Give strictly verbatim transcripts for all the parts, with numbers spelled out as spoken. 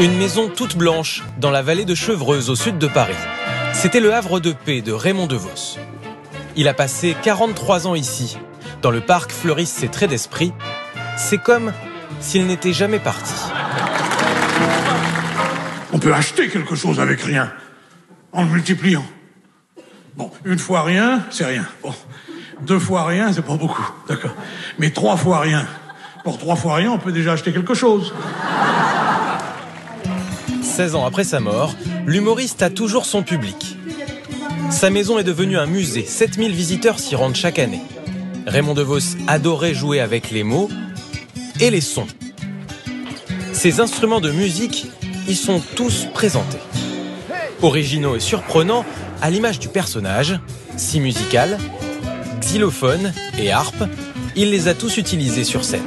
Une maison toute blanche dans la vallée de Chevreuse au sud de Paris. C'était le havre de paix de Raymond Devos. Il a passé quarante-trois ans ici. Dans le parc fleurissent ses traits d'esprit. C'est comme s'il n'était jamais parti. On peut acheter quelque chose avec rien, en le multipliant. Bon, une fois rien, c'est rien. Bon, deux fois rien, c'est pas beaucoup, d'accord. Mais trois fois rien. Pour trois fois rien, on peut déjà acheter quelque chose. seize ans après sa mort, l'humoriste a toujours son public. Sa maison est devenue un musée. sept mille visiteurs s'y rendent chaque année. Raymond Devos adorait jouer avec les mots et les sons. Ses instruments de musique y sont tous présentés. Originaux et surprenants, à l'image du personnage, scie musicale, xylophone et harpe, il les a tous utilisés sur scène.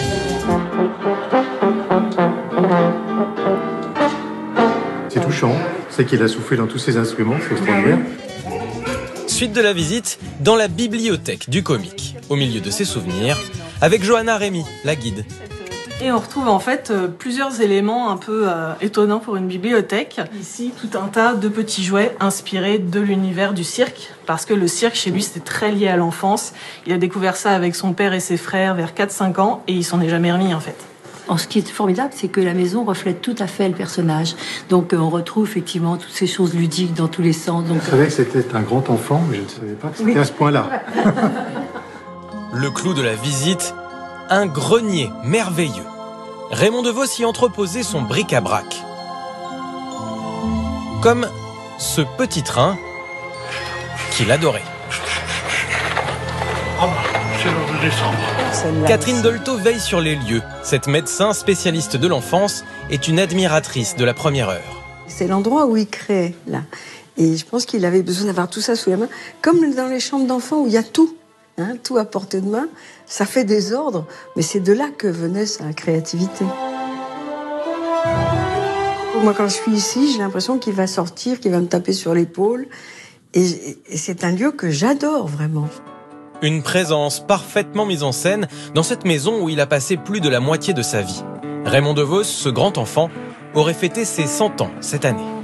C'est touchant, c'est qu'il a soufflé dans tous ses instruments, c'est extraordinaire. Suite de la visite, dans la bibliothèque du comique, au milieu de ses souvenirs, avec Johanna Rémy, la guide. Et on retrouve en fait euh, plusieurs éléments un peu euh, étonnants pour une bibliothèque. Ici, tout un tas de petits jouets inspirés de l'univers du cirque, parce que le cirque, chez lui, c'était très lié à l'enfance. Il a découvert ça avec son père et ses frères vers quatre cinq ans, et il s'en est jamais remis en fait. Alors, ce qui est formidable, c'est que la maison reflète tout à fait le personnage. Donc, euh, on retrouve effectivement toutes ces choses ludiques dans tous les sens. Donc, je savais que c'était un grand enfant, mais je ne savais pas que c'était oui. à ce point-là. Le clou de la visite, un grenier merveilleux. Raymond Devos y entreposait son bric-à-brac. Comme ce petit train qu'il adorait. Ah bah, c'est l'heure de descendre. Catherine Dolto veille sur les lieux. Cette médecin spécialiste de l'enfance est une admiratrice de la première heure. C'est l'endroit où il crée, là. Et je pense qu'il avait besoin d'avoir tout ça sous la main. Comme dans les chambres d'enfants où il y a tout. Hein, tout à portée de main. Ça fait des ordres, mais c'est de là que venait sa créativité. Moi, quand je suis ici, j'ai l'impression qu'il va sortir, qu'il va me taper sur l'épaule. Et, et c'est un lieu que j'adore, vraiment. Une présence parfaitement mise en scène dans cette maison où il a passé plus de la moitié de sa vie. Raymond Devos, ce grand enfant, aurait fêté ses cent ans cette année.